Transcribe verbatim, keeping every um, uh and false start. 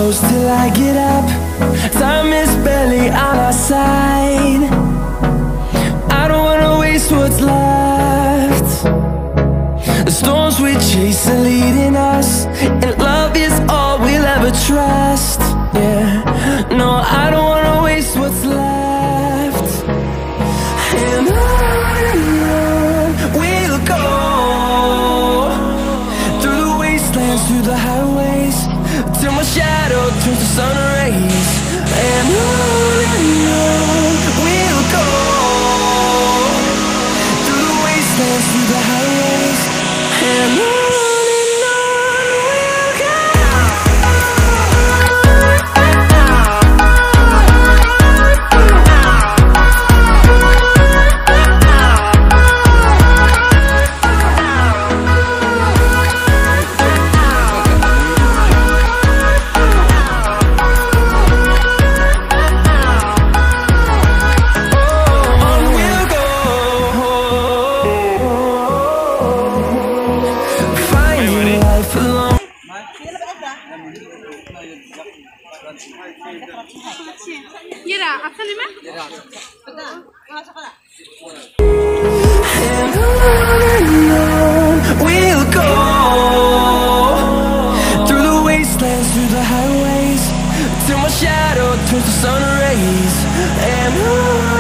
close till I get up. Time is barely on our side. I don't wanna waste what's left. The storms we chase are leading us, and love is all we'll ever trust. Yeah, no, I don't wanna waste what's left. And on and on we'll go, through the wastelands, through the highways, till my shadow turns to sun rays. And on and on we'll go, through the wastelands, through the highways, and on. Yera, apa nih mah? And on and on we'll go, through the wastelands, through the highways, till my shadow turns to sun rays. And on